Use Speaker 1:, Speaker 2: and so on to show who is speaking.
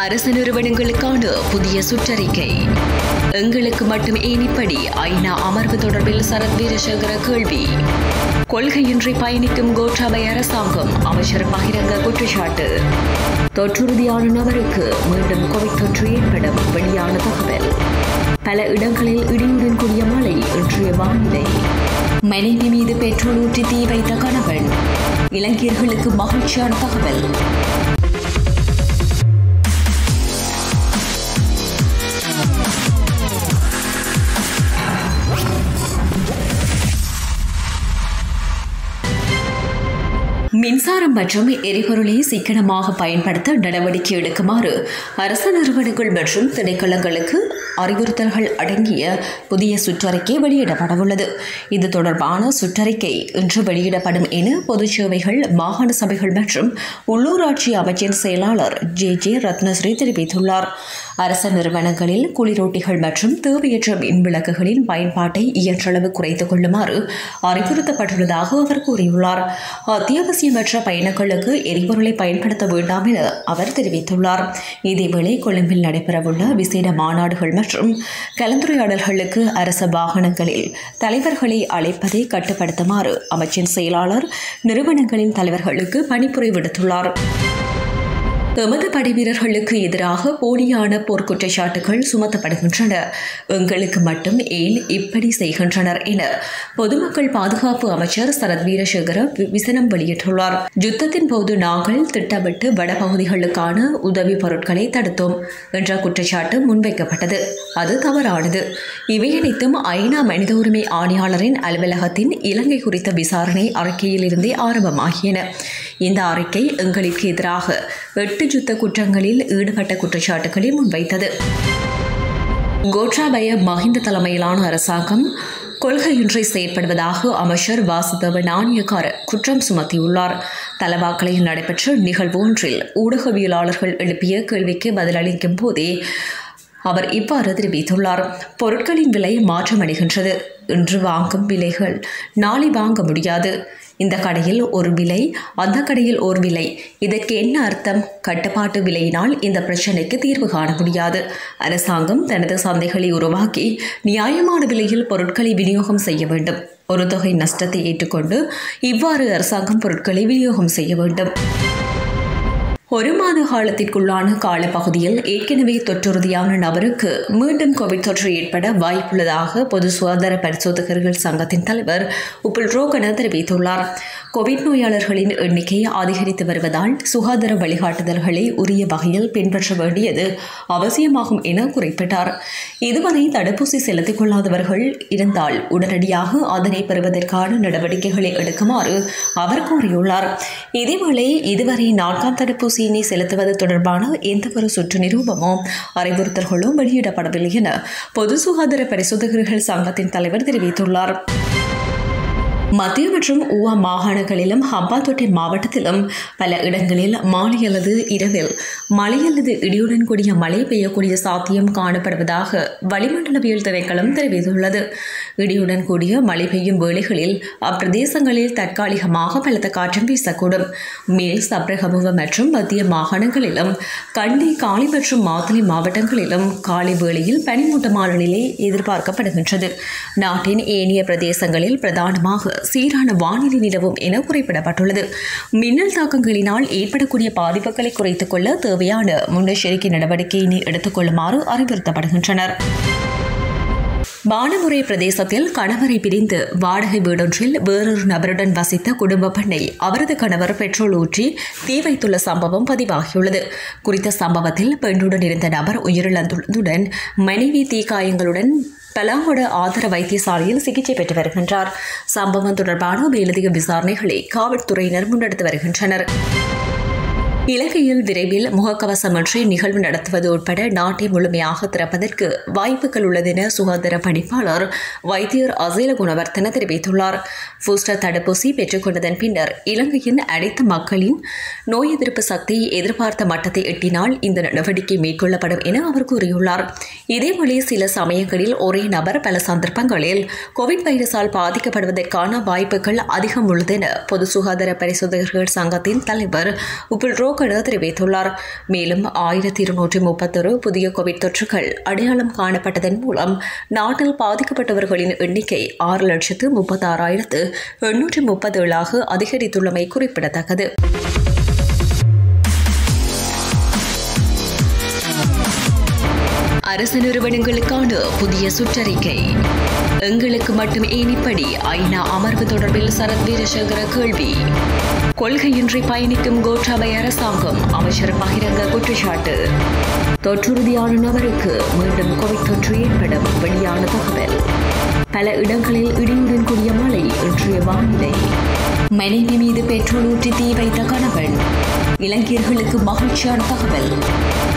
Speaker 1: அரசு நிறுவனங்களுக்கான புதிய சுற்றறிக்கை. எங்களுக்கு மட்டும் ஏன் இப்படி? ஐநா அமர்வு தொடர்பில் சரத் வீரசேகர கேள்வி. கொள்கையின்றி பயணிக்கும் கோட்டாபய அரசாங்கம், அமைச்சர் பகிரங்க குற்றச்சாட்டு. தொற்றுறுதியான நபருக்கு மீண்டும் கோவிட் தொற்று ஏற்படும், வெளியான தகவல். பல இடங்களில் இடியுடன் கூடிய மழை, இன்றைய வானிலை. மனைவி மீது பெட்ரோல் ஊற்றி தீ வைத்த கணவன், இளைஞர்களுக்கு மகிழ்ச்சியான தகவல். மின்சாரம் மற்றும் எரிபொருளை சிக்கனமாக பயன்படுத்த நடவடிக்கை எடுக்குமாறு அரசு நிறுவனங்கள் மற்றும் திணைக்களங்களுக்கு அறிவுறுத்தல்கள் அடங்கிய புதிய சுற்றறிக்கை வெளியிடப்படவுள்ளது. இது தொடர்பான சுற்றறிக்கை இன்று வெளியிடப்படும் என பொது சேவைகள், மாகாண சபைகள் மற்றும் உள்ளூராட்சி அமைச்சின் செயலாளர் ஜே ரத்னஸ்ரீ தெரிவித்துள்ளார். அரசு நிறுவனங்களில் குளிரூட்டிகள் மற்றும் தேவையற்ற மின் விளக்குகளின் பயன்பாட்டை இயன்றளவு குறைத்துக் கொள்ளுமாறு அறிவுறுத்தப்பட்டுள்ளதாக அவர் கூறியுள்ளார். அத்தியாவசியமற்ற பயணங்களுக்கு எரிபொருளை பயன்படுத்த வேண்டாம் என அவர் தெரிவித்துள்ளார். இதேவேளை கொழும்பில் நடைபெறவுள்ள விசேட மாநாடுகள் மற்றும் கலந்துரையாடல்களுக்கு அரசு வாகனங்களில் தலைவர்களை அழைப்பதை கட்டுப்படுத்துமாறு அமைச்சின் செயலாளர் நிறுவனங்களின் தலைவர்களுக்கு பணிப்புரை விடுத்துள்ளார். எமது படைவீரர்களுக்கு எதிராக போலியான போர்க்குற்றச்சாட்டுகள் சுமத்தப்படுகின்றன. எங்களுக்கு மட்டும் ஏன் இப்படி செய்கின்றனர் என பொதுமக்கள் பாதுகாப்பு அமைச்சர் சரத் வீரசேகர விசனம் வெளியிட்டுள்ளார். யுத்தத்தின் போது நாங்கள் திட்டமிட்டு வடபகுதிகளுக்கான உதவி பொருட்களை தடுத்தோம் என்ற குற்றச்சாட்டு முன்வைக்கப்பட்டது. அது தவறானது. இவை அனைத்தும் ஐநா மனித உரிமை ஆணையாளரின் அலுவலகத்தின் இலங்கை குறித்த விசாரணை அறிக்கையில் இருந்தே ஆரம்பமாகியன. இந்த அறிக்கை எங்களுக்கு எதிராக 8 யுத்த குற்றங்களில் ஈடுபட்ட குற்றச்சாட்டுகளை முன்வைத்தது. கோட்டாபய மஹிந்த தலைமையிலான அரசாங்கம் கொள்கையின்றி செயற்படுவதாக அமைச்சர் வாசுதேவ நாணயக்கார குற்றம் சுமத்தியுள்ளார். தலவாக்கலையில் நடைபெற்ற நிகழ்வு ஒன்றில் ஊடகவியலாளர்கள் எழுப்பிய கேள்விக்கு பதிலளிக்கும் போதே அவர் இவ்வாறு தெரிவித்துள்ளார். பொருட்களின் விலை மாற்றமடைகின்றது. இன்று வாங்கும் விலைகள் நாளை வாங்க முடியாது. இந்த கடையில் ஒரு விலை, அந்த கடையில் ஒரு விலை. இதற்கு என்ன அர்த்தம்? கட்டுப்பாட்டு விலையினால் இந்த பிரச்சினைக்கு தீர்வு காண முடியாது. அரசாங்கம் தனது சந்தைகளை உருவாக்கி நியாயமான விலையில் பொருட்களை விநியோகம் செய்ய வேண்டும். ஒரு தொகை நஷ்டத்தை ஏற்றுக்கொண்டு இவ்வாறு அரசாங்கம் பொருட்களை விநியோகம் செய்ய வேண்டும். 1 மாத காலத்திற்குள்ளான காலப்பகுதியில் ஏற்கனவே தொற்றுறுதியான நபருக்கு மீண்டும் கோவிட் தொற்று ஏற்பட வாய்ப்புள்ளதாக பொது சுகாதார பரிசோதகர்கள் சங்கத்தின் தலைவர் உப்புல் ரோகன தெரிவித்துள்ளார். கோவிட் நோயாளர்களின் எண்ணிக்கை அதிகரித்து வருவதால் சுகாதார வழிகாட்டுதல்களை உரிய வகையில் பின்பற்ற வேண்டியது அவசியமாகும் என குறிப்பிட்டார். இதுவரை தடுப்பூசி செலுத்திக் கொள்ளாதவர்கள் இருந்தால் உடனடியாக அதனை பெறுவதற்கான நடவடிக்கைகளை எடுக்குமாறு அவர் கூறியுள்ளார். இதேவேளை இதுவரை 4ஆம் தடுப்பூசி செலுத்துவது தொடர்பான எந்தவொரு சுற்று நிரூபமோ அறிவுறுத்தல்களோ வெளியிடப்படவில்லை என பொது சுகாதார பரிசோதகர்கள் சங்கத்தின் தலைவர் தெரிவித்துள்ளார். மத்திய மற்றும் ஊவா மாகாணங்களிலும் ஹம்பாந்தோட்டை மாவட்டத்திலும் பல இடங்களில் மாலை அல்லது இரவில் மழை அல்லது இடியுடன் கூடிய மழை பெய்யக்கூடிய சாத்தியம் காணப்படுவதாக வளிமண்டலவியல் திணைக்களம் தெரிவித்துள்ளது. இடியுடன் கூடிய மழை பெய்யும் வேளைகளில் அப்பிரதேசங்களில் தற்காலிகமாக பலத்த காற்றும் வீசக்கூடும். மேல் சப்ரகமுவ மற்றும் மத்திய மாகாணங்களிலும் கண்டி, காலி மற்றும் மாத்தளை மாவட்டங்களிலும் காலை வேளையில் பனிமூட்டமான நிலை எதிர்பார்க்கப்படுகின்றது. நாட்டின் ஏனைய பிரதேசங்களில் பிரதானமாக சீரான வானிலை நிலவும் என குறிப்பிடப்பட்டுள்ளது. மின்னல் தாக்கங்களினால் ஏற்படக்கூடிய பாதிப்புகளை குறைத்துக் கொள்ள தேவையான முன்னெச்சரிக்கை நடவடிக்கையினை எடுத்துக் கொள்ளுமாறு அறிவுறுத்தப்படுகின்றனர். பானமுறை பிரதேசத்தில் கணவரை பிரிந்து வாடகை வீடொன்றில் வேறொரு நபருடன் வசித்த குடும்ப பெண்ணை அவரது கணவர் பெட்ரோல் ஊற்றி தீ வைத்துள்ள சம்பவம் பதிவாகியுள்ளது. குறித்த சம்பவத்தில் பெண்ணுடன் இருந்த நபர் உயிரிழந்துள்ளதுடன் மனைவி தீக்காயங்களுடன் பலாங்கொட ஆதார வைத்தியசாலையில் சிகிச்சை பெற்று வருகின்றார். சம்பவம் தொடர்பான மேலதிக விசாரணைகளை காவல்துறையினர் முன்னெடுத்து வருகின்றனர். இலங்கையில் விரைவில் முகக்கவசமின்றி நிகழ்வு நடத்துவது உட்பட நாட்டை முழுமையாக திறப்பதற்கு வாய்ப்புகள் உள்ளதென சுகாதார பணிப்பாளர் வைத்தியர் அசேல குணவர்த்தன தெரிவித்துள்ளார். பூஸ்டர் தடுப்பூசி பெற்றுக் கொண்டதன் பின்னர் இலங்கையின் அனைத்து மக்களின் நோய் எதிர்ப்பு சக்தி எதிர்பார்த்த மட்டத்தை எட்டினால் இந்த நடவடிக்கை மேற்கொள்ளப்படும் என அவர் கூறியுள்ளார். இதேவேளை சில சமயங்களில் ஒரே நபர் பல சந்தர்ப்பங்களில் கோவிட் வைரஸால் பாதிக்கப்படுவதற்கான வாய்ப்புகள் அதிகம் உள்ளதென பொது சுகாதார பரிசோதகர்கள் சங்கத்தின் தலைவர் உப்புல் ரோகன தெரிவித்துள்ளார். மேலும் 1231 புதிய கோவிட் தொற்றுகள் அடையாளம் காணப்பட்டதன் மூலம் நாட்டில் பாதிக்கப்பட்டவர்களின் எண்ணிக்கை 6,36,837 அதிகரித்துள்ளமை குறிப்பிடத்தக்கது. அரசு நிறுவனங்களுக்கான புதிய சுற்றறிக்கை. எங்களுக்கு மட்டும் ஏன் இப்படி? ஐநா அமர்வு தொடர்பில் சரத் வீரசேகர கேள்வி. கொள்கையின்றி பயணிக்கும் கோட்டாபய அரசாங்கம், அமைச்சர் பகிரங்க குற்றச்சாட்டு. தொற்றுறுதியான நபருக்கு மீண்டும் கோவிட் தொற்று ஏற்படும், வெளியான தகவல். பல இடங்களில் இடியுடன் கூடிய மழை, இன்றைய வானிலை. மனைவி மீது பெட்ரோல் ஊற்றி தீ வைத்த கணவன், இளைஞர்களுக்கு மகிழ்ச்சியான தகவல்.